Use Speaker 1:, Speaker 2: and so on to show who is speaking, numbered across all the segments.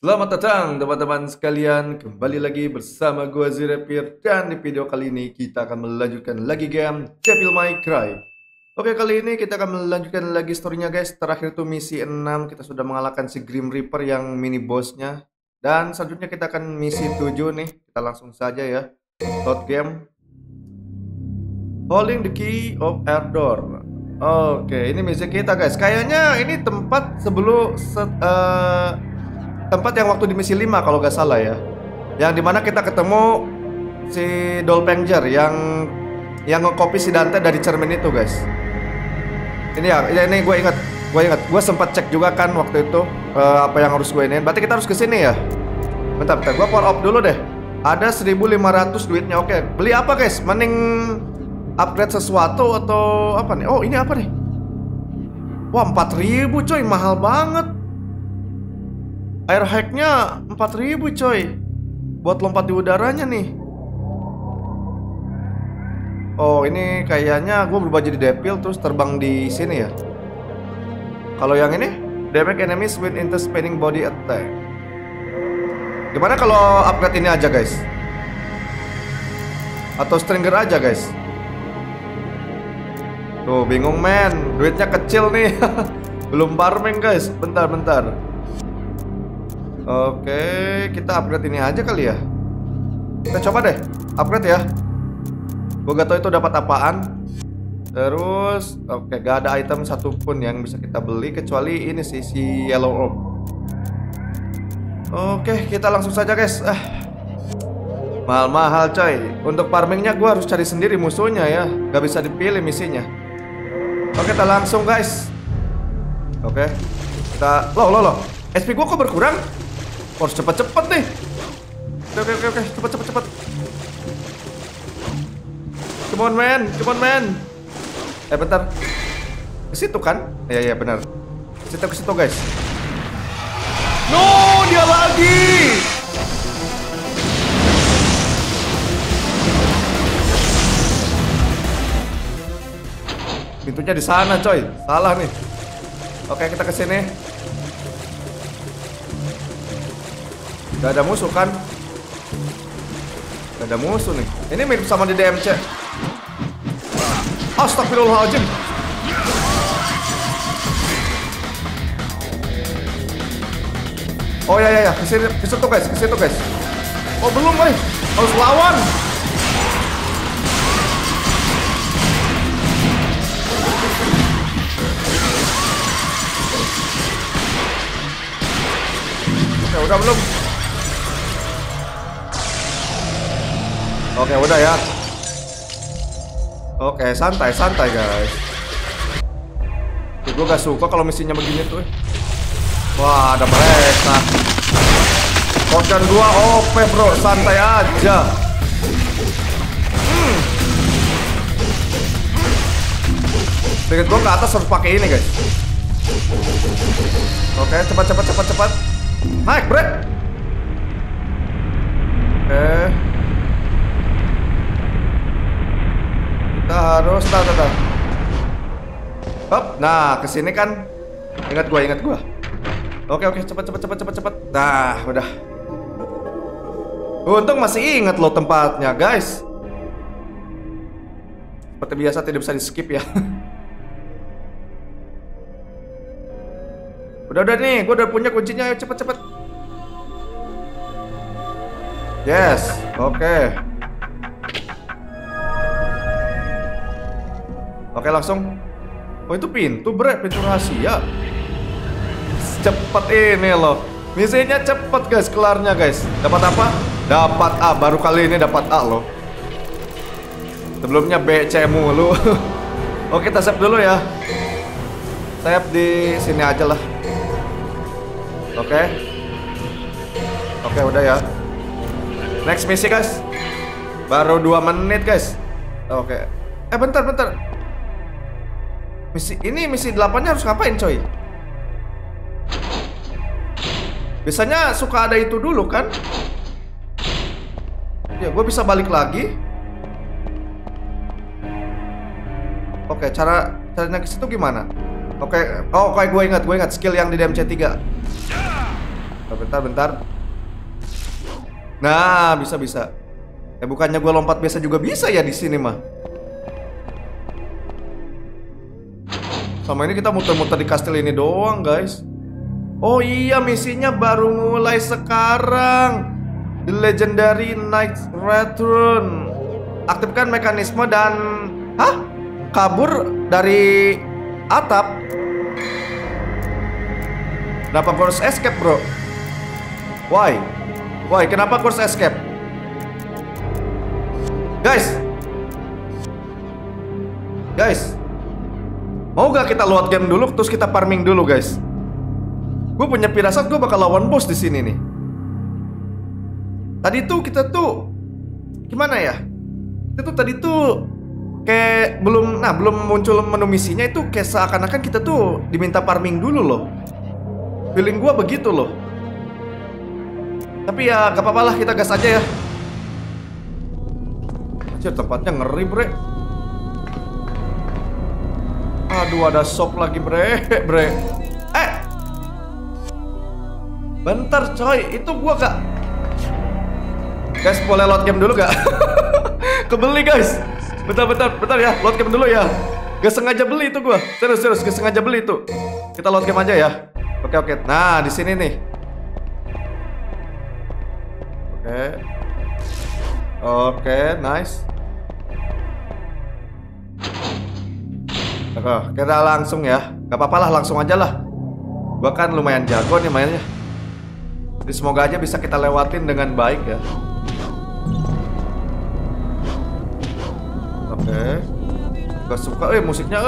Speaker 1: Selamat datang teman-teman sekalian, kembali lagi bersama gua Zirepir. Dan di video kali ini kita akan melanjutkan lagi game Devil May Cry. Oke, kali ini kita akan melanjutkan lagi storynya guys. Terakhir itu misi 6 kita sudah mengalahkan si Grim Reaper yang mini bossnya. Dan selanjutnya kita akan misi 7 nih. Kita langsung saja ya. Load game. Holding the key of air door. Oke, ini misi kita guys. Kayaknya ini tempat sebelum tempat yang waktu di misi 5 kalau gak salah ya. Yang dimana kita ketemu si Doppelganger yang nge-copy si Dante dari cermin itu guys. Ini ya, ini gue ingat. Gue sempat cek juga kan waktu itu apa yang harus gue ini. Berarti kita harus ke sini ya. Bentar, gue power up dulu deh. Ada 1.500 duitnya. Oke, beli apa guys? Mending upgrade sesuatu atau apa nih? Oh, ini apa nih? Wah, 4.000 coy, mahal banget. Air hacknya 4.000 coy. Buat lompat di udaranya nih. Oh, ini kayaknya gue berubah jadi Devil terus terbang di sini ya. Kalau yang ini damage enemies with spinning body attack. Gimana kalau upgrade ini aja guys? Atau stringer aja guys? Tuh bingung men, duitnya kecil nih. Belum farming guys. Bentar. Oke, kita upgrade ini aja kali ya. Kita coba deh, upgrade ya. Gue gak tau itu dapat apaan. Terus, oke, gak ada item satupun yang bisa kita beli kecuali ini sih, si yellow orb. Oke, kita langsung saja guys. Mahal-mahal coy. Untuk farmingnya gue harus cari sendiri musuhnya ya. Gak bisa dipilih misinya. Oke, kita langsung guys. Oke, kita loh. SP gue kok berkurang? Harus cepet-cepet nih. Oke, cepet. Come on man. Bentar. Ke situ kan? Iya benar. Ke situ guys. No, dia lagi. Pintunya di sana coy. Salah nih. Oke, kita ke sini. Gak ada musuh kan? Gak ada musuh nih. Ini mirip sama di DMC. Astagfirullahaladzim. Oh ya. Ke situ guys. Oh belum nih. Harus lawan. Oke, udah belum? Oke, udah ya. Oke, santai guys. Gue gak suka kalau misinya begini tuh. Wah, ada mereka. Shotgun 2 OP bro, santai aja. Sedikit gue ke atas harus pakai ini guys. Oke, cepat. Naik, bre. Oke. Kita harus hop. Nah, kesini kan. Ingat gua. Oke, cepat. Nah, udah. Untung masih ingat loh tempatnya, guys. Seperti biasa tidak bisa di-skip ya. Udah nih, gua udah punya kuncinya. Ayo cepet. Yes, oke. Oke, langsung. Oh, itu pintu rahasia. Cepet ini loh. Misinya cepet guys, kelarnya guys. Dapat apa? Dapat A, baru kali ini dapat A loh. Sebelumnya B, C mulu. Oke, kita save dulu ya. Save di sini aja lah. Oke, udah ya. Next misi guys. Baru 2 menit guys. Oke. Bentar. Misi 8-nya harus ngapain coy? Biasanya suka ada itu dulu kan? Ya, gue bisa balik lagi. Oke, caranya ke situ gimana? Oke, oh kayak gue ingat skill yang di DMC 3. Bentar. Nah, bisa. Bukannya gue lompat biasa juga bisa ya di sini mah. Sama ini kita muter-muter di kastil ini doang, guys. Oh iya, misinya baru mulai sekarang. The Legendary Knight Return. Aktifkan mekanisme dan kabur dari atap. Kenapa gue harus escape, bro? Why? Kenapa gue harus escape? Guys, mau gak kita load game dulu, terus kita farming dulu, guys? Gue punya firasat gue bakal lawan bos di sini nih. Tadi tuh kita tuh gimana ya? Itu tadi tuh kayak belum muncul menu misinya, itu kayak seakan-akan kita tuh diminta farming dulu loh. Feeling gue begitu loh. Tapi ya gak apa-apa lah, kita gas aja ya. Anjir, tempatnya ngeri, bre. Aduh, ada shop lagi, bre. Bentar coy, itu gua gak. Guys, boleh load game dulu gak? Kebeli, guys. Bentar ya, load game dulu ya. Gak sengaja beli itu gua. Serius, gak sengaja beli itu. Kita load game aja ya. Oke. Nah, di sini nih. Oke, nice. Oke, kita langsung ya. Gak apa-apa lah, langsung aja lah. Gua kan lumayan jago nih mainnya. Jadi semoga aja bisa kita lewatin dengan baik ya. Oke. Gak suka, musiknya,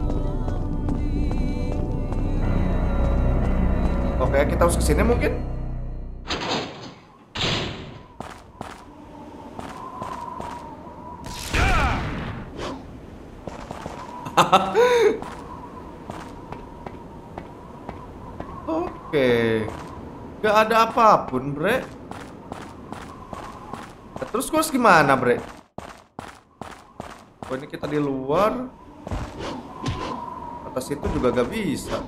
Speaker 1: Oke, kita harus kesini mungkin. Oke. Gak ada apapun, bre. Terus gue harus gimana, bre? Oh, ini kita di luar. Atas itu juga gak bisa.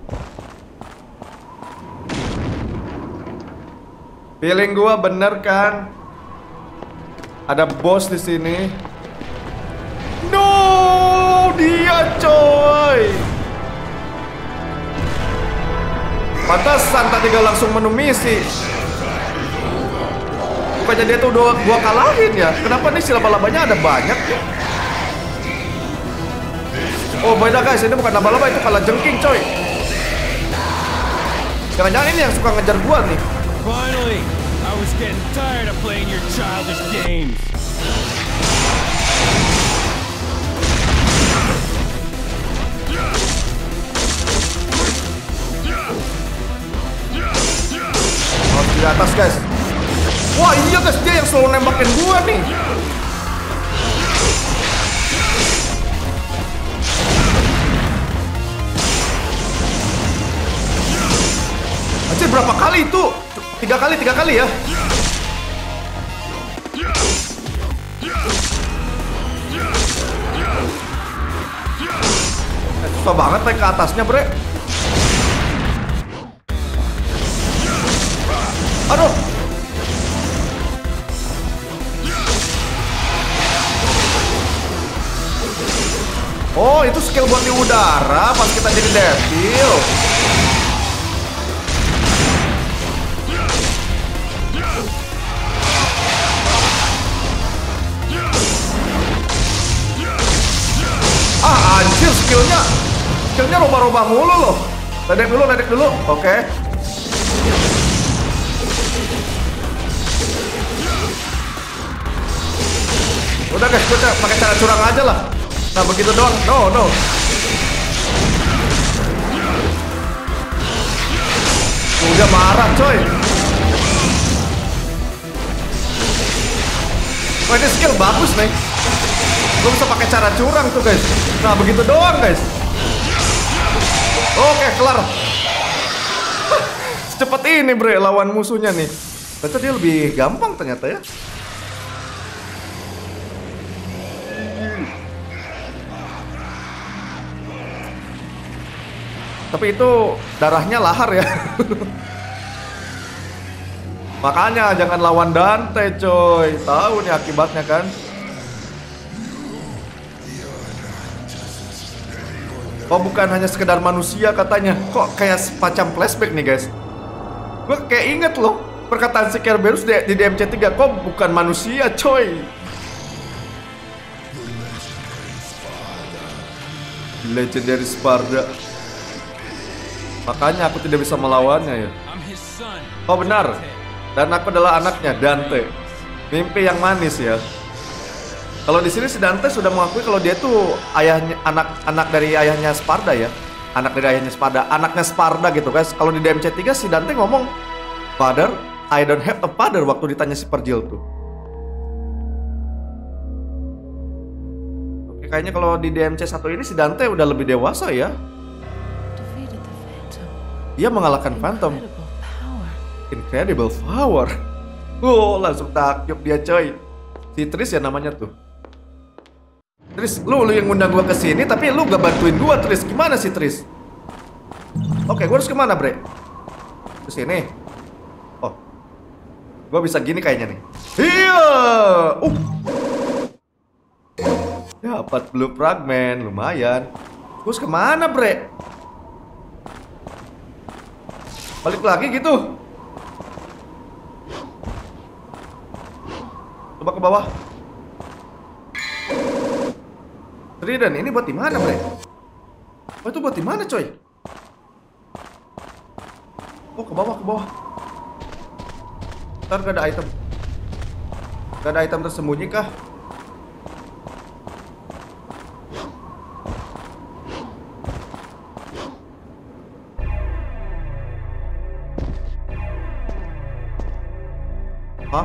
Speaker 1: Feeling gua bener kan? Ada bos di sini. No, dia coy. Pantesan tadi gak langsung menu misi. Bukannya dia tuh gua kalahin ya? Kenapa nih si laba-labanya ada banyak ya? Oh beda guys, ini bukan laba-laba, itu kalah jengking coy. Jangan-jangan ini yang suka ngejar gua nih.
Speaker 2: Finally, I was getting tired of playing your childish games.
Speaker 1: Harus di atas guys. Wah iya guys, dia yang selalu nembakin gua nih. Anjir, berapa kali itu? Tiga kali ya. Susah banget naik ke atasnya, bre. Aduh. Oh, itu skill buat di udara pas kita jadi devil. Ah, anjir, skillnya robah-robah mulu loh. Ledek dulu. Oke. Udah guys, gue pakai cara curang aja lah. Nah begitu doang. No. Udah marah coy. Wah, ini skill bagus nih. Gue bisa pakai cara curang tuh guys. Nah begitu doang guys. Oke, kelar. Secepat ini bre lawan musuhnya nih. Ternyata dia lebih gampang ternyata ya. Tapi itu darahnya lahar ya. Makanya jangan lawan Dante coy. Tahu nih akibatnya kan. Oh bukan hanya sekedar manusia katanya. Kok kayak semacam flashback nih guys. Gue kayak inget loh perkataan si Kerberos di DMC3. Kok bukan manusia coy. Legendary Sparda. Makanya aku tidak bisa melawannya ya. Oh benar. Dan aku adalah anaknya Dante. Mimpi yang manis ya. Kalau di sini si Dante sudah mengakui kalau dia tuh ayahnya, anak dari ayahnya Sparda ya. Anak dari ayahnya Sparda, anaknya Sparda gitu guys. Kalau di DMC3 si Dante ngomong, "Father, I don't have a father," waktu ditanya si Pergil tuh. Oke, kayaknya kalau di DMC1 ini si Dante udah lebih dewasa ya. Dia mengalahkan Phantom. Incredible power. Langsung takjub dia coy. Si Tris ya namanya tuh. Tris, lu yang ngundang gua kesini tapi lu gak bantuin gua Tris. Gimana sih Tris? Oke, gua harus kemana bre? Ke sini. Oh, gua bisa gini kayaknya nih. Iya. Dapat blue fragment, lumayan. Terus kemana bre? Balik lagi gitu. Coba ke bawah. Trident ini buat di mana, bre? Oh, itu buat di mana, coy? Oh, ke bawah, ke bawah. Ntar gak ada item. Gak ada item tersembunyi kah? Hah?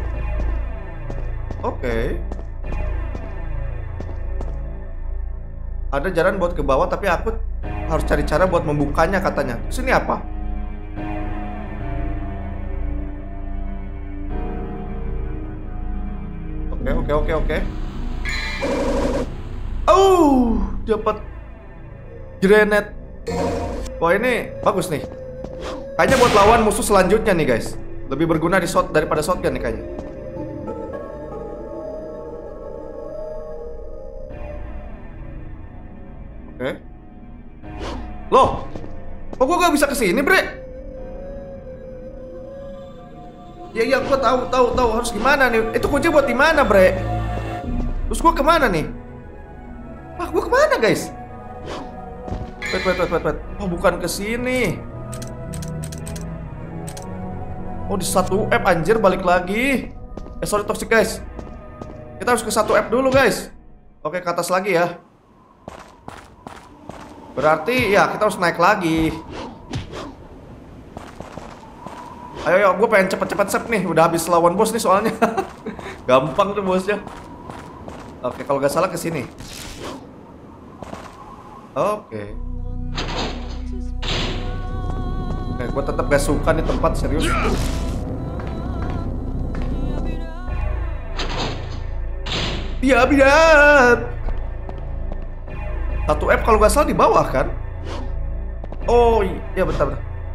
Speaker 1: Oke. Ada jalan buat ke bawah tapi aku harus cari cara buat membukanya katanya. Terus ini apa? Oke. Oh, dapat grenade. Wah, ini bagus nih. Kayaknya buat lawan musuh selanjutnya nih, guys. Lebih berguna daripada shotgun nih kayaknya. Oke. Loh, kok gua gak bisa kesini, bre? Ya, gua tahu harus gimana nih. Itu kunci buat di mana, bre? Terus gua kemana nih? Ah, gua kemana, guys? Wait. Oh, bukan ke sini. Oh, di 1F anjir, balik lagi. Sorry toxic guys. Kita harus ke 1F dulu, guys. Oke, ke atas lagi ya. Berarti ya kita harus naik lagi. Ayo, gue pengen cepet-cepet save nih. Udah habis lawan bos nih soalnya. Gampang tuh bosnya. Oke, kalau gak salah ke sini. Oke, gue tetap gak suka nih tempat, serius. Iya, biar 1F kalau gak salah di bawah kan? Oh iya, bentar.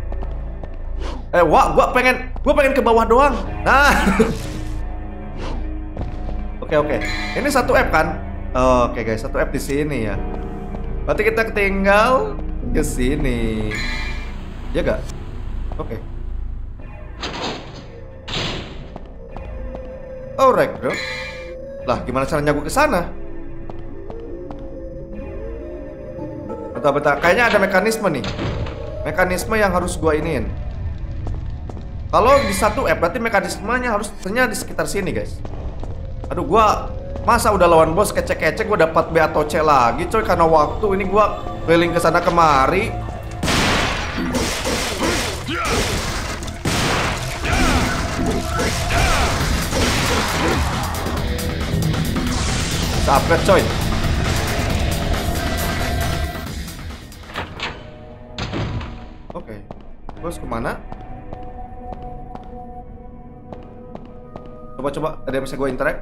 Speaker 1: Wah, gue pengen ke bawah doang. Nah. Oke. Ini 1F kan? Oke guys, 1F di sini ya. Berarti kita tinggal ke sini. Ya gak? Oke. Alright, bro. Lah, gimana caranya gue ke sana? Bentar. Kayaknya ada mekanisme nih. Mekanisme yang harus gue iniin. Kalau di 1F berarti mekanismenya harusnya di sekitar sini, guys. Aduh, gue masa udah lawan bos kecek-kecek gue dapat B atau C lagi, coy, karena waktu ini gue keliling ke sana kemari. Upgrade, coy. Oke. Terus kemana? Coba ada yang bisa gue interact?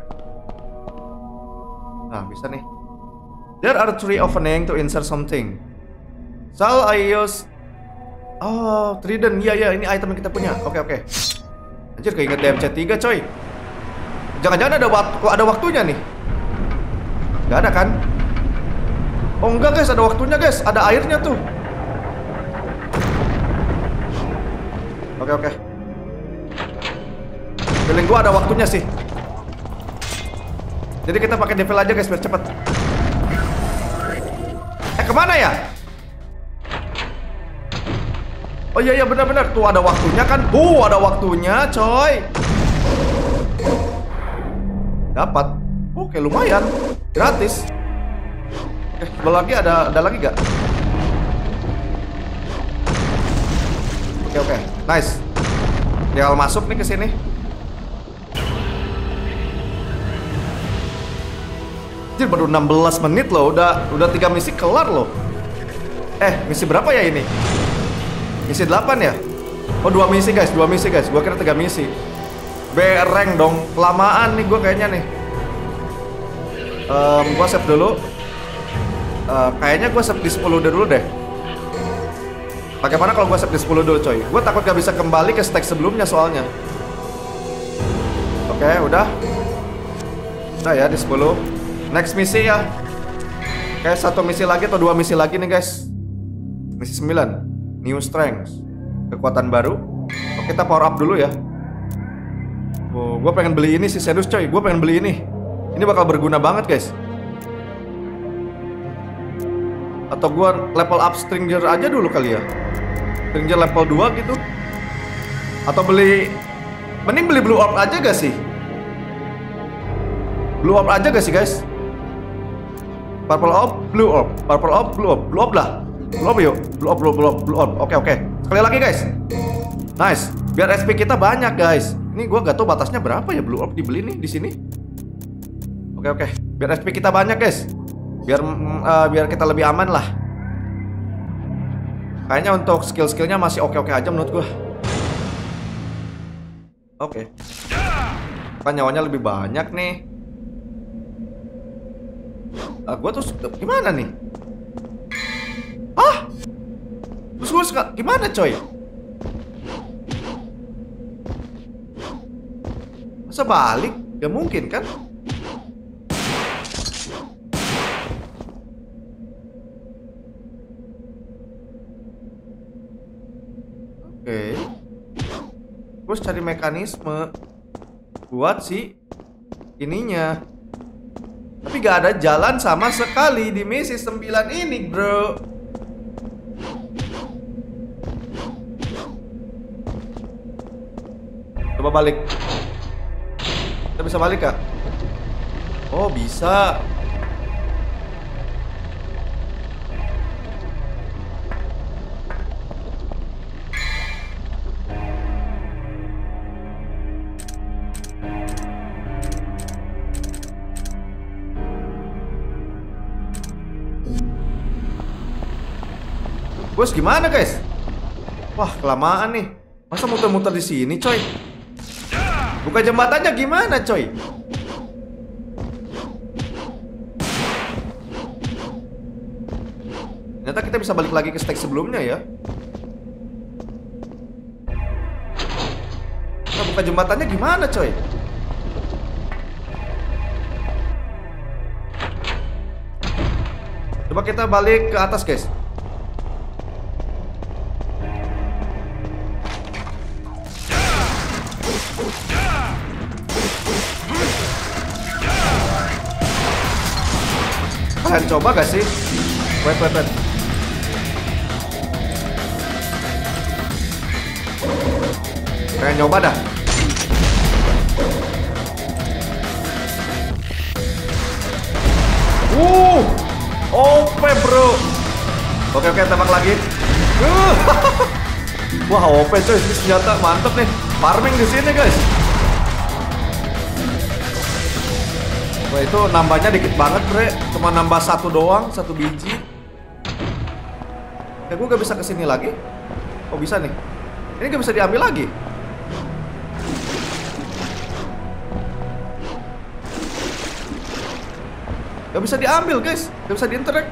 Speaker 1: Nah, bisa nih. There are 3 opening to insert something. Shall I use... Oh, trident. Iya, ini item yang kita punya. Oke. Anjir, keinget DMC3 coy. Jangan-jangan ada waktunya nih. Gak ada kan? Oh enggak guys, ada waktunya guys. Ada airnya tuh. Oke. Feeling gua ada waktunya sih. Jadi kita pakai devil aja guys biar cepet. Kemana ya? Oh iya benar-benar. Tuh ada waktunya kan. Tuh ada waktunya coy. Dapat. Oke lumayan. Gratis. Sebelah lagi ada lagi gak? Oke. Nice. Tinggal masuk nih ke sini. Anjir, baru 16 menit loh, udah 3 misi kelar loh. Misi berapa ya ini? Misi 8 ya? Oh 2 misi guys, gua kira 3 misi. B-rank dong, kelamaan nih gua kayaknya nih. Gua save dulu. Kayaknya gua save di 10 dulu deh. Bagaimana kalau gua save di 10 dulu coy? Gua takut gak bisa kembali ke stack sebelumnya soalnya. Oke, udah ya di 10. Next misi ya. Kayak 1 misi lagi atau 2 misi lagi nih guys. Misi 9, New Strength, kekuatan baru. Oke, kita power up dulu ya. Oh, gue pengen beli ini sih serius coy. Gue pengen beli ini. Ini bakal berguna banget guys. Atau gue level up Stringer aja dulu kali ya. Stringer level 2 gitu. Atau mending beli Blue Orb aja gak sih? Blue Orb aja gak sih guys? Purple Orb, Blue Orb, Purple Orb, Blue Orb, Blue Orb lah. Blue Orb yuk, Blue Orb. Oke. Sekali lagi guys. Nice. Biar SP kita banyak guys. Ini gua gak tahu batasnya berapa ya Blue Orb dibeli nih di sini. Oke. Biar SP kita banyak guys. Biar kita lebih aman lah. Kayaknya untuk skill-skillnya masih oke aja menurut gua. Oke. Kan nyawanya lebih banyak nih. Gue tuh gimana nih? Terus gue gimana coy? Masa balik? Gak mungkin kan? Oke. Terus cari mekanisme buat si ininya. Tapi gak ada jalan sama sekali di misi 9 ini, bro. Coba balik. Kita bisa balik gak? Oh, bisa. Bos gimana guys? Wah kelamaan nih. Masa muter-muter di sini coy? Buka jembatannya gimana coy? Ternyata kita bisa balik lagi ke stack sebelumnya ya. Nah, buka jembatannya gimana coy? Coba kita balik ke atas guys. Kalian coba gak sih? Wait. Kalian nyoba dah. OP bro. Oke, tembak lagi. Wah, OP coy, ini senjata mantep nih. Farming di sini guys. Wah, itu nambahnya dikit banget bre. Cuma nambah 1 doang, 1 biji. Gue gak bisa kesini lagi. Oh bisa nih. Ini gak bisa diambil lagi. Gak bisa diambil guys. Gak bisa diinteract.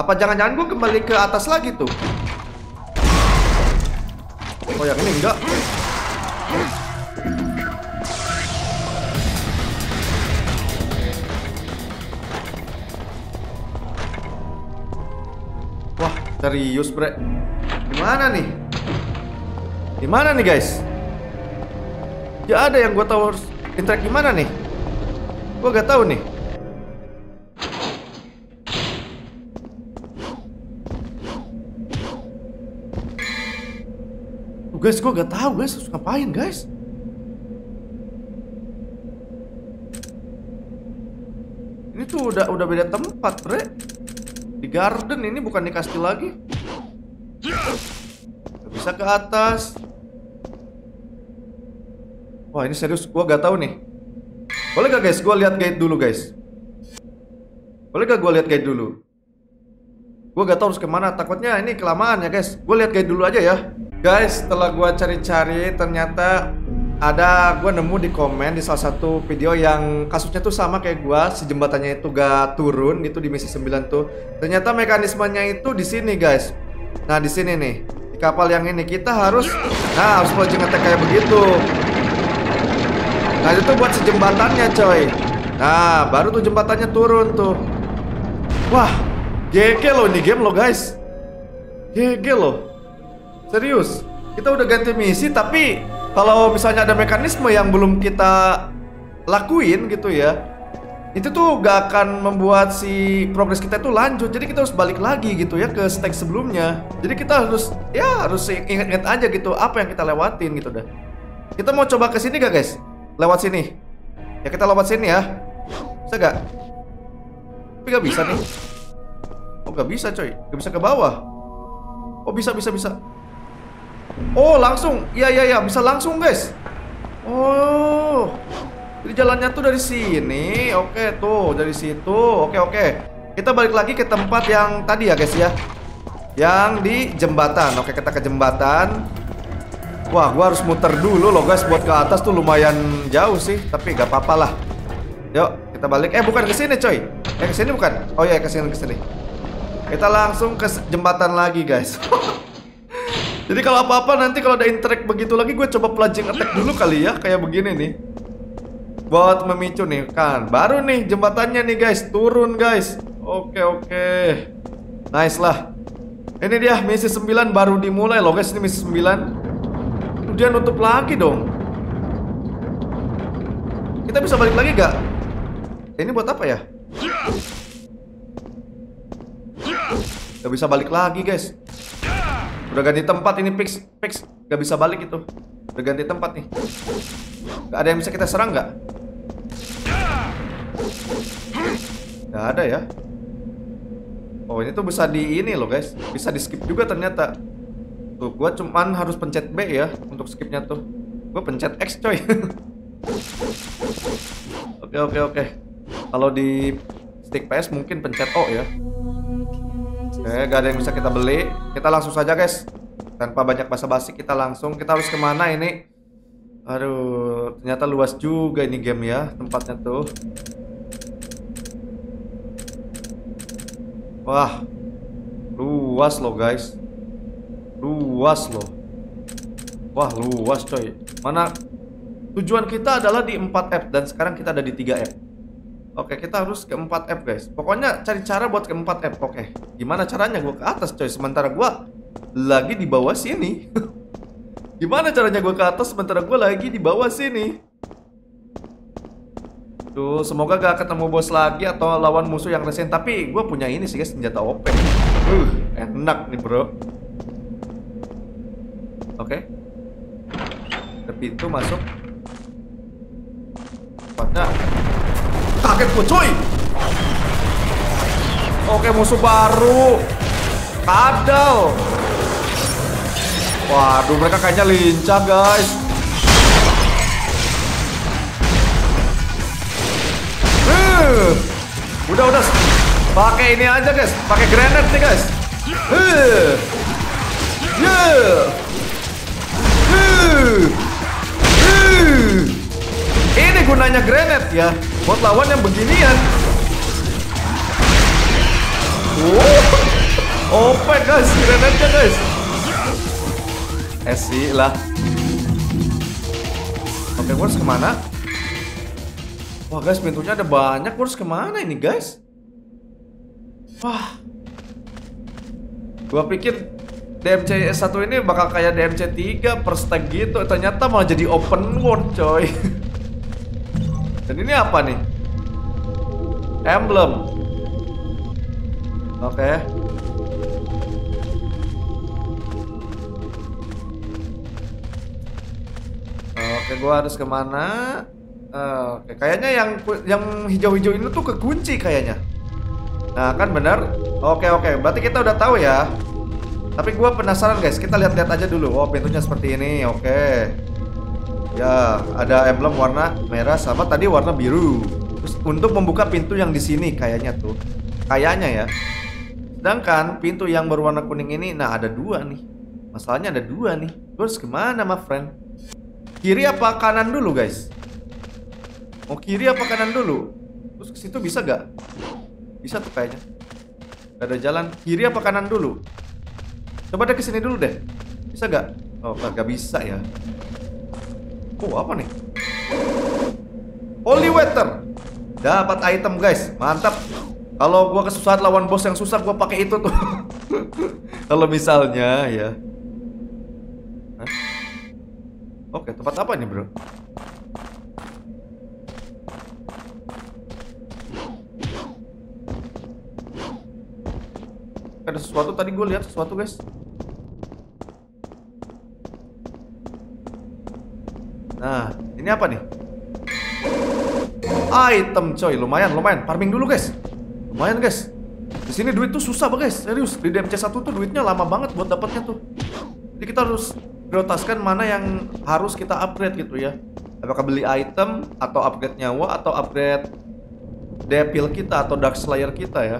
Speaker 1: Apa jangan-jangan gue kembali ke atas lagi tuh? Oh yang ini enggak. Wah serius bre. Gimana nih? Gimana nih guys? Ya ada yang gue tahu harus interact gimana nih? Gue gak tahu nih. Guys, gue gak tahu guys harus ngapain guys. Ini tuh udah beda tempat bre. Di garden ini bukan di kastil lagi. Gak bisa ke atas. Wah ini serius, gue gak tahu nih. Boleh gak guys, gue lihat guide dulu guys. Boleh gak gue lihat guide dulu? Gue gak tahu harus kemana, takutnya ini kelamaan ya guys. Gue lihat guide dulu aja ya. Guys, setelah gue cari-cari, ternyata gue nemu di komen di salah satu video yang kasusnya tuh sama kayak gue. Si jembatannya itu gak turun gitu di misi 9 tuh. Ternyata mekanismenya itu di sini guys. Nah di sini nih, di kapal yang ini kita harus plunging attack kayak begitu. Nah itu buat si jembatannya coy. Nah baru tuh jembatannya turun tuh. Wah GG loh ini game loh guys. GG loh. Serius, kita udah ganti misi tapi kalau misalnya ada mekanisme yang belum kita lakuin gitu ya, itu tuh gak akan membuat si progres kita itu lanjut. Jadi kita harus balik lagi gitu ya ke stage sebelumnya. Jadi kita harus ingat-ingat aja gitu apa yang kita lewatin gitu dah. Kita mau coba ke sini gak guys? Lewat sini. Ya kita lewat sini ya. Bisa gak? Tapi gak bisa nih. Oh gak bisa coy, gak bisa ke bawah. Oh bisa. Oh langsung, iya bisa langsung guys. Oh, jadi jalannya tuh dari sini. Oke tuh dari situ. Oke. Kita balik lagi ke tempat yang tadi ya guys ya, yang di jembatan. Oke kita ke jembatan. Wah gua harus muter dulu loh guys. Buat ke atas tuh lumayan jauh sih, tapi gak apa-apa lah. Yuk kita balik. Bukan ke sini coy. Ke sini bukan. Oh iya ke sini. Kita langsung ke jembatan lagi guys. Jadi kalau apa-apa nanti kalau ada interact begitu lagi, gue coba plunging attack dulu kali ya, kayak begini nih. Buat memicu nih kan. Baru nih jembatannya nih guys, turun guys. Oke. Nice lah. Ini dia misi 9 baru dimulai loh guys, ini misi 9. Dia nutup lagi dong. Kita bisa balik lagi gak? Ini buat apa ya? Gak bisa balik lagi guys. Udah ganti tempat ini fix. Gak bisa balik itu. Udah ganti tempat nih. Gak ada yang bisa kita serang gak? Gak ada ya. Oh ini tuh bisa di ini loh guys. Bisa di skip juga ternyata. Tuh gua cuman harus pencet B ya untuk skipnya tuh. Gua pencet X coy. Oke. Kalau di stick PS mungkin pencet O ya. Oke, gak ada yang bisa kita beli. Kita langsung saja guys. Tanpa banyak basa-basi kita harus kemana ini? Aduh, ternyata luas juga ini game ya, tempatnya tuh. Wah, luas loh guys. Luas loh. Wah, luas coy. Mana tujuan kita adalah di 4F dan sekarang kita ada di 3F. Oke, kita harus ke 4F guys. Pokoknya cari cara buat ke 4F. Oke, gimana caranya gue ke atas coy? Sementara gue lagi di bawah sini. Gimana caranya gue ke atas sementara gue lagi di bawah sini? Tuh, semoga gak ketemu bos lagi atau lawan musuh yang resin. Tapi gue punya ini sih guys, senjata OP. Enak nih bro. Oke. Ke pintu masuk. Tempatnya kaget gue coy. Oke, musuh baru. Kadal. Waduh, mereka kayaknya lincah guys. Udah. Pakai ini aja guys. Pakai granat nih guys. Ini gunanya granat ya. Buat lawan yang beginian. OP guys, granatnya guys. Sih lah. Oke, gue harus kemana? Wah guys, pintunya ada banyak. Gue harus kemana ini guys? Wah, gue pikir DMC 1 ini bakal kayak DMC 3 per stack gitu. Ternyata malah jadi open world coy. Dan ini apa nih? Emblem. Oke. Oke, gue harus kemana? Oke, kayaknya yang hijau-hijau ini tuh kekunci kayaknya. Nah kan benar. Oke, berarti kita udah tahu ya. Tapi gue penasaran guys, kita lihat-lihat aja dulu. Oh, pintunya seperti ini. Oke. Ya, ada emblem warna merah sama tadi warna biru. Terus untuk membuka pintu yang di sini kayaknya tuh. Kayaknya ya. Sedangkan pintu yang berwarna kuning ini, nah ada dua nih. Masalahnya ada dua nih. Terus kemana, my friend? Kiri apa kanan dulu, guys? Mau kiri apa kanan dulu? Terus ke situ bisa gak? Bisa tuh kayaknya. Gak ada jalan. Kiri apa kanan dulu? Coba deh kesini dulu deh. Bisa gak? Oh, gak bisa ya. Oh, apa nih? Holy water. Dapat item, guys. Mantap. Kalau gua kesusahan lawan bos yang susah, gua pakai itu tuh. Kalau misalnya ya. Hah? Oke, tempat apa nih, bro? Ada sesuatu tadi, gue lihat sesuatu guys. Nah, ini apa nih? Item coy, lumayan. Farming dulu guys. Lumayan guys. Di sini duit tuh susah banget guys, serius. Di DMC 1 tuh duitnya lama banget buat dapatnya tuh. Jadi kita harus prioritaskan mana yang harus kita upgrade gitu ya. Apakah beli item atau upgrade nyawa atau upgrade devil kita atau dark slayer kita ya.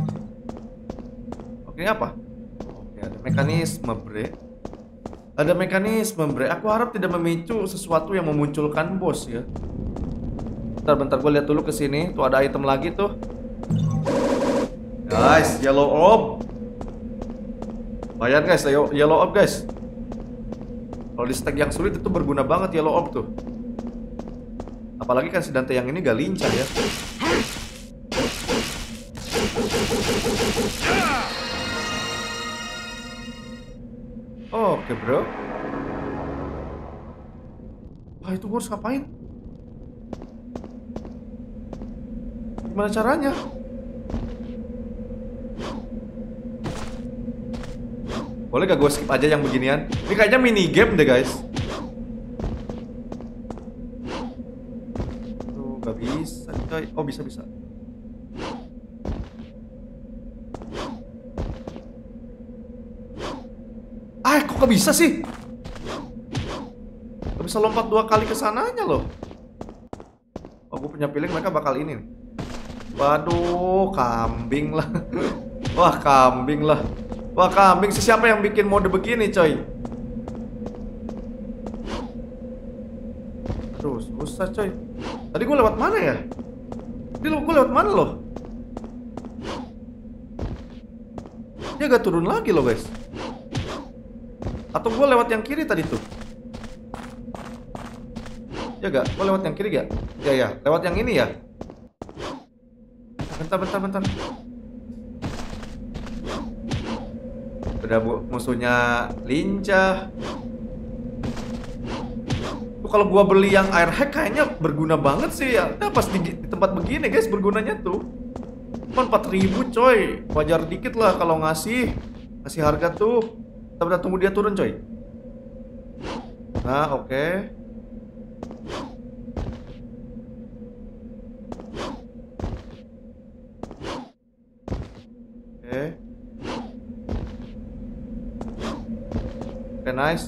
Speaker 1: Ini apa? Oke, ada mekanisme bre. Ada mekanisme bre. Aku harap tidak memicu sesuatu yang memunculkan bos ya. Bentar gue lihat dulu ke sini. Tuh ada item lagi tuh. Guys, yellow orb. Lumayan guys, yellow orb guys. Kalau di stack yang sulit itu berguna banget yellow orb tuh. Apalagi kan si Dante yang ini gak lincah ya. Oke bro. Wah itu gue harus ngapain? Gimana caranya? Boleh gak gue skip aja yang beginian? Ini kayaknya mini game deh guys. Tuh gak bisa coy. Oh bisa. Kok gak bisa sih? Gak bisa lompat 2 kali ke sananya loh. Oh, gue punya feeling mereka bakal ini nih. Waduh, kambing lah. Wah, kambing lah. Wah, kambing. Siapa yang bikin mode begini, coy? Aduh, susah, coy. Tadi gue lewat mana ya? Tadi gue lewat mana loh? Dia gak turun lagi loh, guys. Atau gue lewat yang kiri tadi tuh? Ya gak? Gue lewat yang kiri gak? Ya, lewat yang ini ya? Bentar. Udah musuhnya lincah. Tuh kalau gue beli yang air hack kayaknya berguna banget sih ya. Nah, pas di tempat begini guys, bergunanya tuh cuma 4.000 coy. Wajar dikit lah kalau ngasih harga tuh. Kita tunggu dia turun coy. Nah oke. Oke, nice.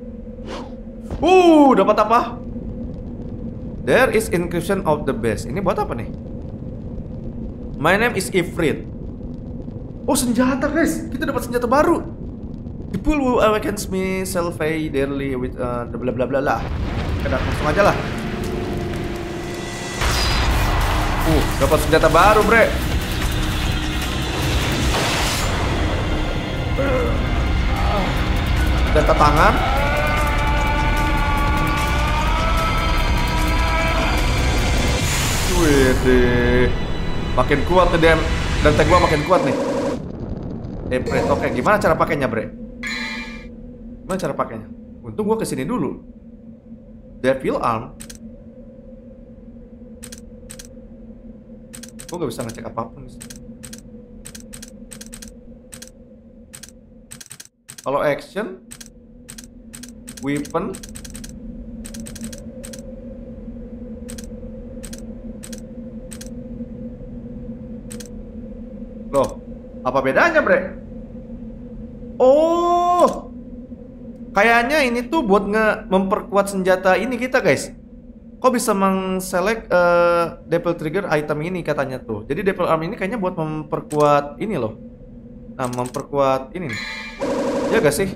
Speaker 1: Dapat apa? There is encryption of the base. Ini buat apa nih? My name is Ifrit. Oh senjata guys. Kita dapat senjata baru. The pool will awakens me selfie dearly with bla bla bla lah. Kita langsung aja lah. Dapat senjata baru, bre. Senjata tangan. Wih, makin kuat nih dan tag gua makin kuat nih. Bre, oke, gimana cara pakainya, Bre? Gimana cara pakainya? Untung gua kesini dulu. Devil Arm. Gua gak bisa ngecek apapun. Kalau action, weapon, loh, apa bedanya, Bre? Oh, kayaknya ini tuh buat memperkuat senjata ini kita, guys. Kok bisa mengselect Devil Trigger item ini katanya tuh. Jadi Devil Arm ini kayaknya buat memperkuat ini loh. Nah, memperkuat ini nih. Ya gak sih?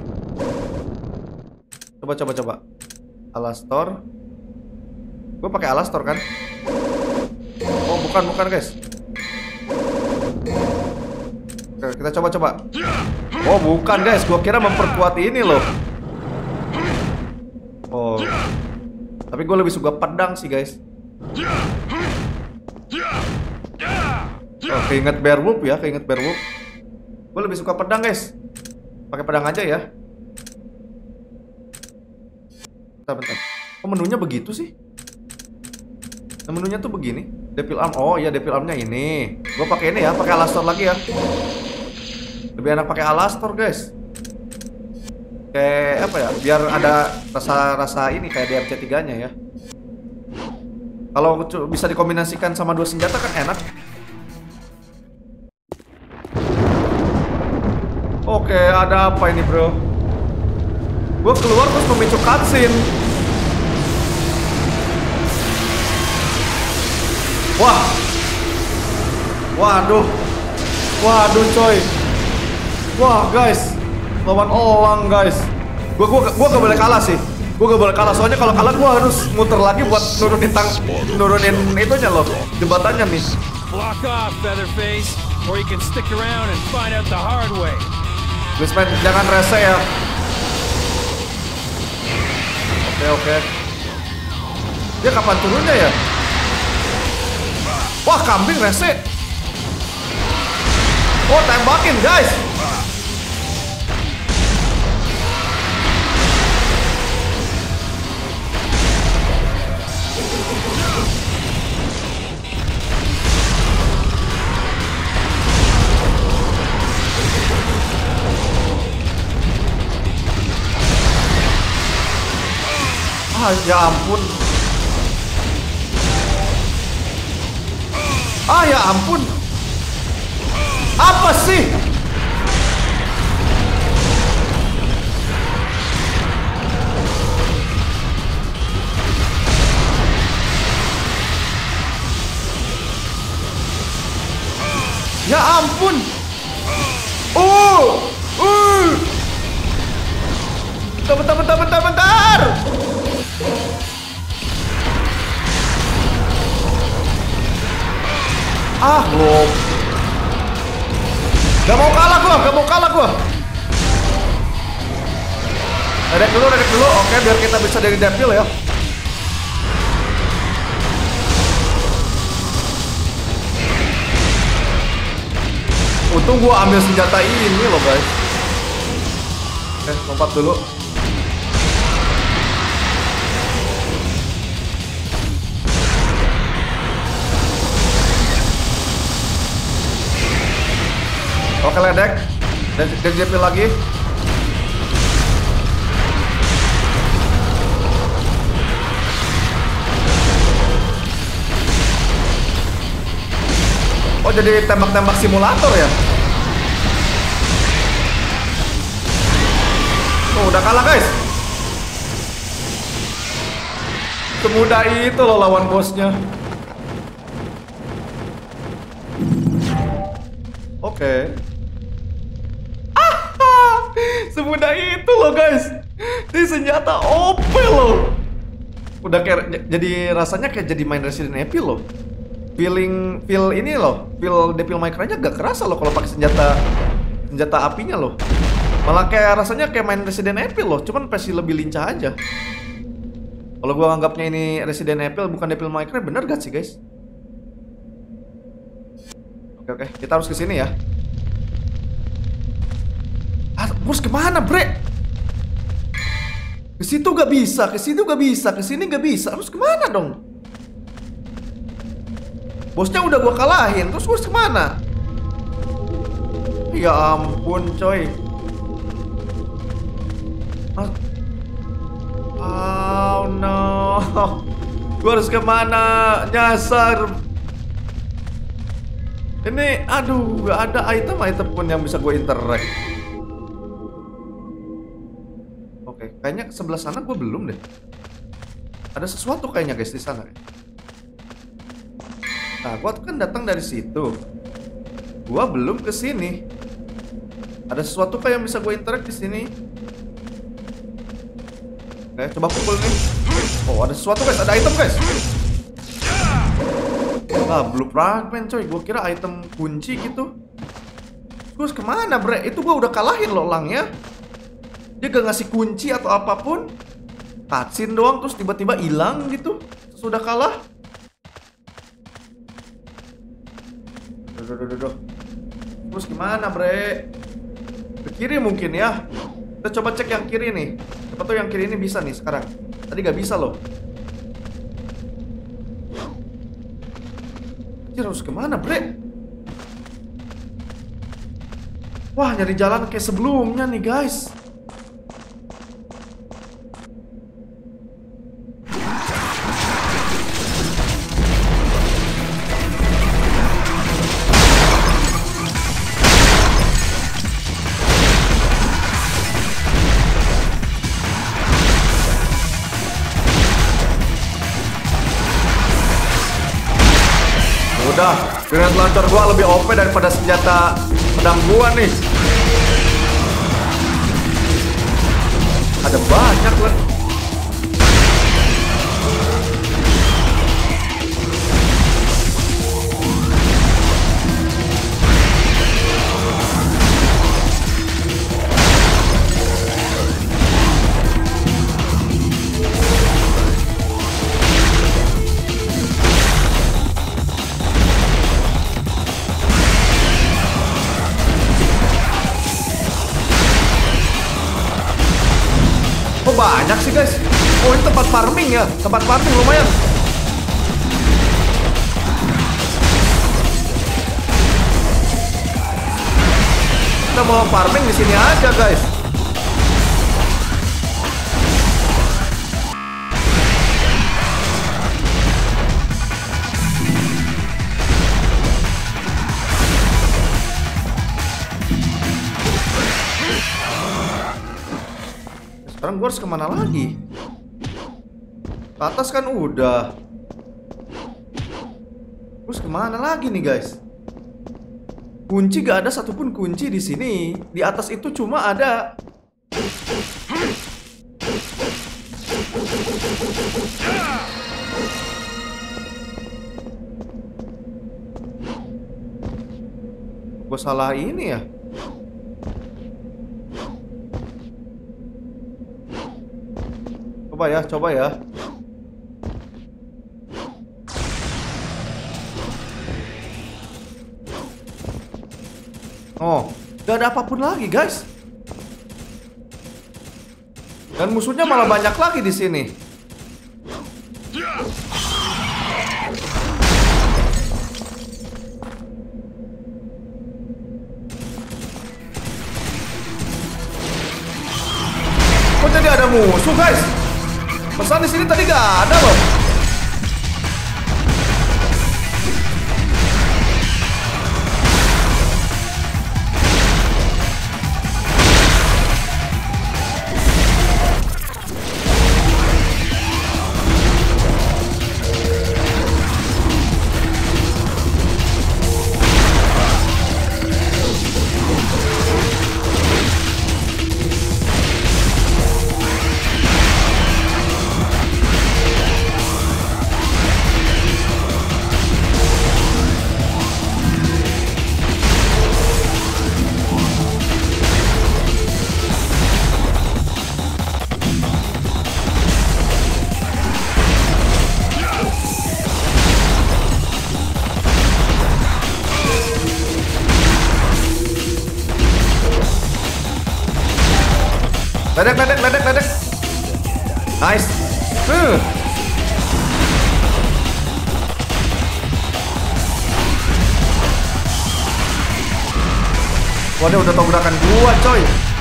Speaker 1: Coba. Alastor. Gue pakai Alastor kan? Oh, bukan guys. Oke, kita coba. Oh, bukan guys, gua kira memperkuat ini loh. Oh. Tapi gue lebih suka pedang sih, guys. Oh, keinget Beowulf ya, Gue lebih suka pedang, guys. Pakai pedang aja ya. Bentar. Kok menunya begitu sih? Nah, menunya tuh begini. Devil Arm. Oh iya, Devil Armnya ini. Gue pakai ini ya, pakai Alastor lagi ya. Lebih enak pakai Alastor, guys. Kayak apa ya? Biar ada rasa ini kayak DMC 3-nya ya. Kalau bisa dikombinasikan sama dua senjata kan enak. Oke, ada apa ini, bro? Gue keluar terus memicu cutscene. Wah. Waduh coy. Wah, guys. Lawan elang, guys. Gua gak boleh kalah sih. Soalnya kalau kalah gua harus muter lagi buat nurunin itunya loh, jembatannya nih.
Speaker 2: Block off, Featherface, or you can stick around and find out the hard way.
Speaker 1: Wisman, jangan rese ya. Oke. Dia kapan turunnya ya? Wah, kambing rese. Oh, tembakin, guys. Ya ampun. Ya ampun. Apa sih? Ya ampun. Bentar. Belum. Gak mau kalah gua. Redek dulu. Oke, biar kita bisa dari Devil ya. Untung gua ambil senjata ini loh, guys. Oke, lompat dulu. Oke, ledek. Dan JP lagi. Oh, jadi tembak-tembak simulator ya? Oh, udah kalah, guys. Semudah itu loh lawan bosnya. Oke. Semudah itu loh, guys. Ini senjata OP loh. Udah kayak jadi rasanya kayak jadi main Resident Evil loh. Feel ini loh, feel Devil May Cry-nya gak kerasa loh kalau pakai senjata apinya loh. Malah kayak rasanya kayak main Resident Evil loh, cuman versi lebih lincah aja. Kalau gua anggapnya ini Resident Evil bukan Devil May Cry, bener gak sih guys? Oke, kita harus ke sini ya. Bos kemana, bre? Ke situ gak bisa, ke situ gak bisa, ke sini gak bisa. Terus kemana dong? Bosnya udah gua kalahin, terus bos kemana? Ya ampun, coy. Oh no. Gua harus kemana? Nyasar. Ini, aduh, gak ada item pun yang bisa gue interact. Oke, kayaknya ke sebelah sana gue belum deh. Ada sesuatu kayaknya guys di sana. Nah, gue kan datang dari situ. Gue belum ke sini. Ada sesuatu kayak yang bisa gue interact di sini. Oke, coba pukul nih. Oh, ada sesuatu guys, ada item guys. Ah, blue fragment coy, gue kira item kunci gitu. Terus kemana bre? Itu gue udah kalahin loh Langnya. Dia gak ngasih kunci atau apapun. Cutscene doang terus tiba-tiba hilang gitu. Sudah kalah. Terus gimana bre? Ke kiri mungkin ya. Kita coba cek yang kiri nih. Siapa tuh yang kiri ini bisa nih sekarang. Tadi gak bisa loh. Harus kemana bre? Wah, nyari jalan kayak sebelumnya nih guys. Udah, granat launcher gua lebih OP daripada senjata pedang gua nih. Ada banyak loh. Banyak sih guys. Oh, ini tempat farming ya. Tempat farming lumayan. Kita mau farming di sini aja guys. Sekarang gue harus kemana lagi? Ke atas kan udah. Terus kemana lagi nih guys? Kunci gak ada satupun kunci di sini. Di atas itu cuma ada. Gue salah ini ya? Coba ya. Oh, gak ada apapun lagi, guys. Dan musuhnya malah banyak lagi di sini. Kok jadi ada musuh, guys? Pesan di sini tadi gak ada loh. Ledek. Nice. Wah, dia udah tau gerakan gua, coy.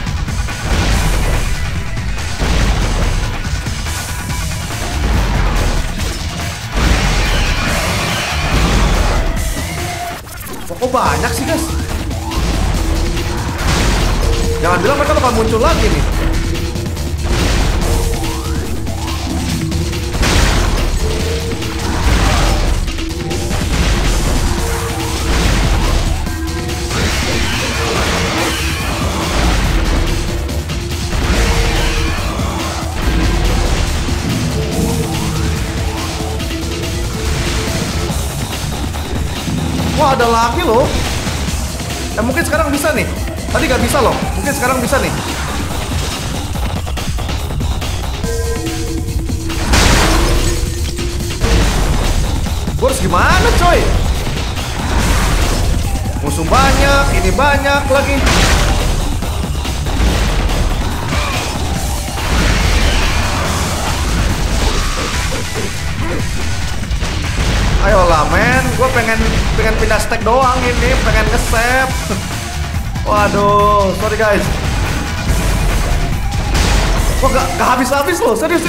Speaker 1: Kok banyak sih, guys? Jangan bilang mereka bakal muncul lagi nih. Wah, ada lagi loh. Mungkin sekarang bisa nih. Tadi gak bisa loh. Mungkin sekarang bisa nih. Gue harus gimana, coy? Musuh banyak, ini banyak lagi. Ayolah men, gue pengen pindah stack doang ini, pengen nge-save. Waduh, sorry guys. Kok gak habis-habis loh, serius itu.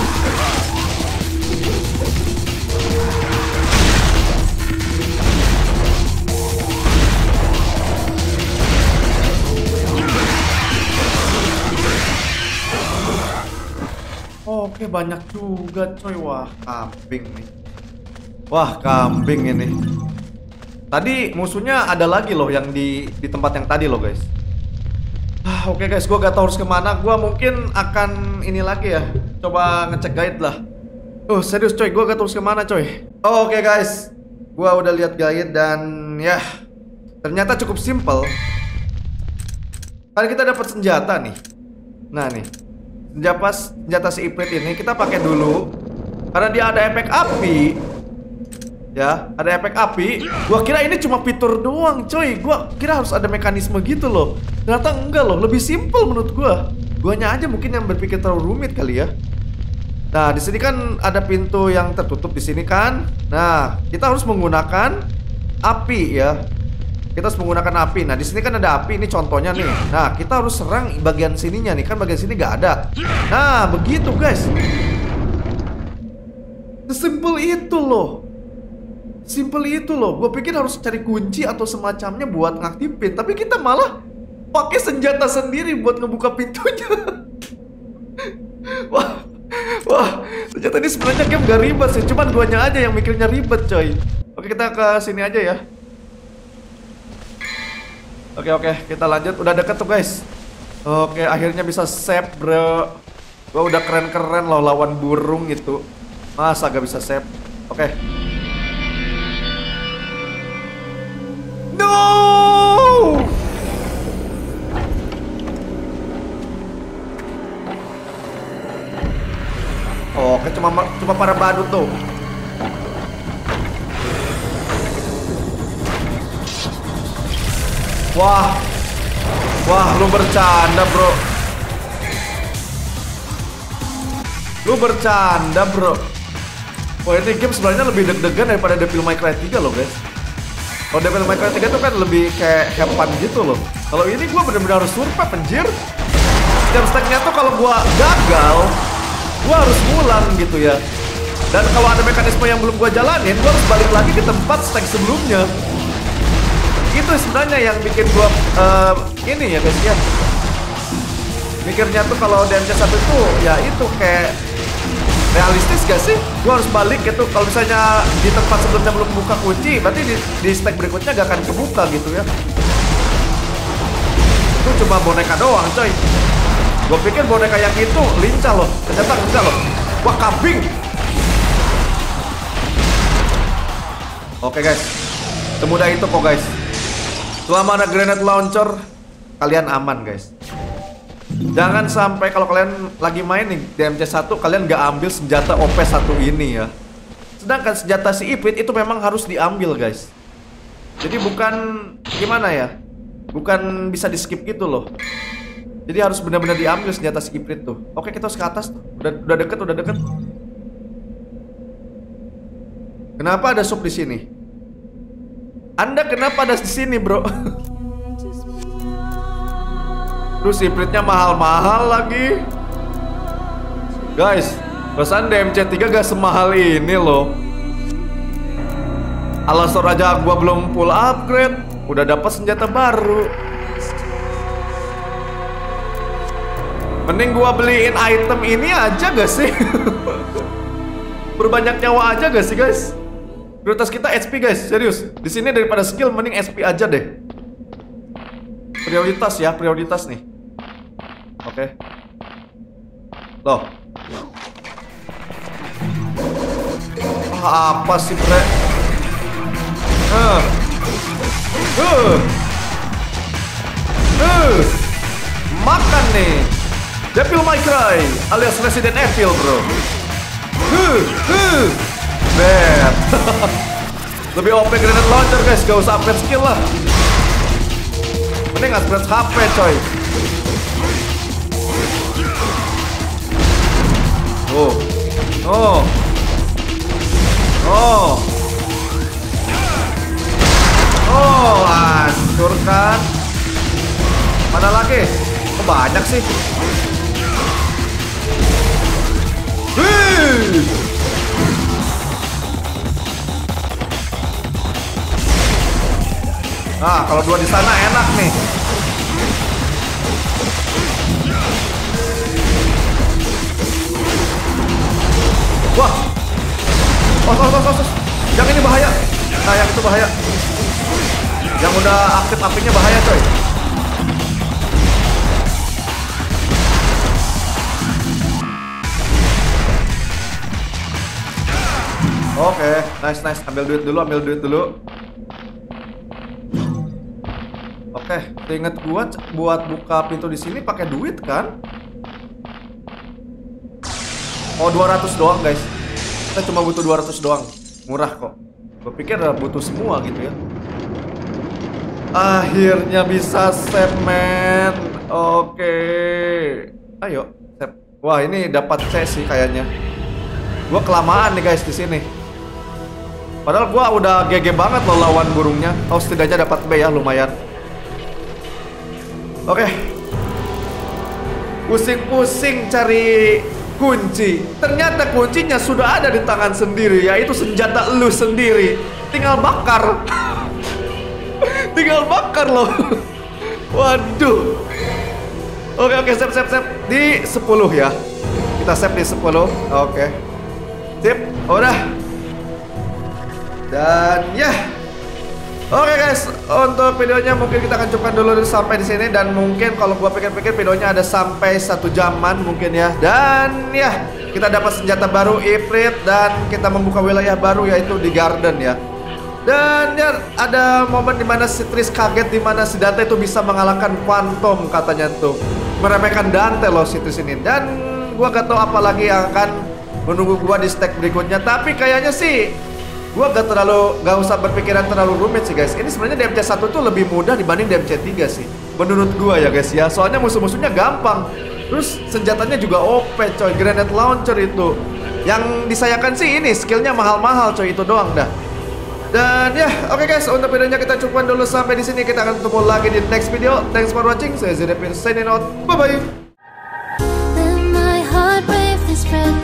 Speaker 1: Oke, banyak juga coy. Wah, kambing nih. Wah, kambing ini. Tadi musuhnya ada lagi loh yang di tempat yang tadi loh, guys. Oke guys, gue gak tau harus kemana. Gue mungkin akan ini lagi ya. Coba ngecek guide lah. Serius coy, gue gak tau harus kemana coy. Oke guys, gue udah lihat guide dan ya ternyata cukup simple. Kali kita dapat senjata nih. Nah nih, senjata si Ifrit ini kita pakai dulu karena dia ada efek api. Ya, ada efek api. Gua kira ini cuma fitur doang, coy. Gua kira harus ada mekanisme gitu loh. Ternyata enggak loh, lebih simple menurut gua. Guanya aja mungkin yang berpikir terlalu rumit kali ya. Nah, di sini kan ada pintu yang tertutup di sini kan. Nah, kita harus menggunakan api ya. Kita harus menggunakan api. Nah, di sini kan ada api. Ini contohnya nih. Nah, kita harus serang bagian sininya nih. Kan bagian sini nggak ada. Nah, begitu guys. Sesimpel itu loh. Simple itu loh. Gue pikir harus cari kunci atau semacamnya buat ngaktifin, tapi kita malah pakai senjata sendiri buat ngebuka pintunya. Wah, ternyata ini sebenarnya game gak ribet sih. Cuman guanya aja yang mikirnya ribet, coy. Oke, kita ke sini aja ya. Oke, kita lanjut. Udah deket tuh guys. Oke, akhirnya bisa save, bro. Gue udah keren-keren loh lawan burung itu. Masa gak bisa save? Oke. No! Oke, cuma para badut tuh. Wah, lu bercanda bro. Wah, ini game sebenarnya lebih deg-degan daripada Devil May Cry 3 loh guys. Kalau Devil May Cry 3 tuh kan lebih kayak have-fun gitu loh. Kalau ini gue bener-bener harus survive anjir. Setiap stacknya tuh kalau gue gagal, gue harus ngulang gitu ya. Dan kalau ada mekanisme yang belum gue jalanin, gue harus balik lagi ke tempat stack sebelumnya. Itu sebenarnya yang bikin gue ini ya guys ya. Mikirnya tuh kalau DMC1 itu ya itu kayak realistis gak sih? Gue harus balik gitu. Kalau misalnya di tempat sebelumnya belum buka kunci, berarti di stack berikutnya gak akan kebuka gitu ya. Itu cuma boneka doang coy. Gue pikir boneka yang itu lincah loh. Ternyata enggak loh. Wah, kambing. Oke guys, semudah itu kok guys. Selama ada grenade launcher, kalian aman guys. Jangan sampai kalau kalian lagi main nih DMC1, kalian gak ambil senjata OP1 ini ya. Sedangkan senjata si Ifrit itu memang harus diambil guys. Jadi bukan gimana ya, bukan bisa di skip gitu loh. Jadi harus benar-benar diambil senjata si Ifrit tuh. Oke, kita harus ke atas tuh. Udah deket, udah deket. Kenapa ada sup di sini? Anda kenapa ada di sini, bro? Terus Ifritnya mahal-mahal lagi. Guys, perasaan DMC3 gak semahal ini loh. Alastor aja gua belum full upgrade, udah dapat senjata baru. Mending gua beliin item ini aja gak sih? Berbanyak nyawa aja gak sih, guys? Prioritas kita HP, guys, serius. Di sini daripada skill mending HP aja deh. Prioritas ya, prioritas nih. Oke. Loh. Apa sih, bre? Makan nih. Devil May Cry alias Resident Evil, bro. Bad. Lebih OP grenade launcher, guys. Gak usah upgrade skill lah. Mending upgrade HP, coy. Oh. Oh. Oh. Oh, hancur kan. Mana lagi? Oh, banyak sih. Nah, kalau dua di sana enak nih. Wah. Oh. Yang ini bahaya. Nah, yang itu bahaya. Yang udah aktif apinya bahaya, coy. Oke, nice. Ambil duit dulu. Oke, inget gua buat buka pintu di sini pakai duit kan? Oh, 200 doang, guys. Kita cuma butuh 200 doang. Murah kok. Gue pikir butuh semua gitu ya. Akhirnya bisa save, man. Oke. Ayo, save. Wah, ini dapat C sih kayaknya. Gua kelamaan nih, guys, di sini. Padahal gua udah GG banget loh lawan burungnya. Oh, setidaknya dapat B ya, lumayan. Oke. Pusing-pusing cari kunci. Ternyata kuncinya sudah ada di tangan sendiri, yaitu senjata lu sendiri. Tinggal bakar. Tinggal bakar loh. Waduh. Oke, save. Di 10 ya. Kita save di 10. Oke. Sip, udah. Dan ya. Oke, guys, untuk videonya mungkin kita akan cukupkan dulu sampai di sini. Dan mungkin kalau gua pikir-pikir videonya ada sampai 1 jaman mungkin ya. Dan ya, kita dapat senjata baru Ifrit. Dan kita membuka wilayah baru yaitu di Garden ya. Dan ya, ada momen dimana si Triss kaget dimana si Dante itu bisa mengalahkan Phantom katanya tuh. Meremehkan Dante loh si Triss ini. Dan gua gak tahu apa lagi yang akan menunggu gua di stack berikutnya. Tapi kayaknya sih gua gak usah berpikiran terlalu rumit sih, guys. Ini sebenarnya DMC1 tuh lebih mudah dibanding DMC3 sih, menurut gua ya, guys ya. Soalnya musuh-musuhnya gampang. Terus senjatanya juga OP, coy. Grenade launcher itu. Yang disayangkan sih ini skillnya mahal-mahal, coy. Itu doang dah. Dan ya, oke, guys, untuk videonya kita cukupkan dulu sampai di sini. Kita akan ketemu lagi di next video. Thanks for watching. Saya Zedepin signing out. Bye bye.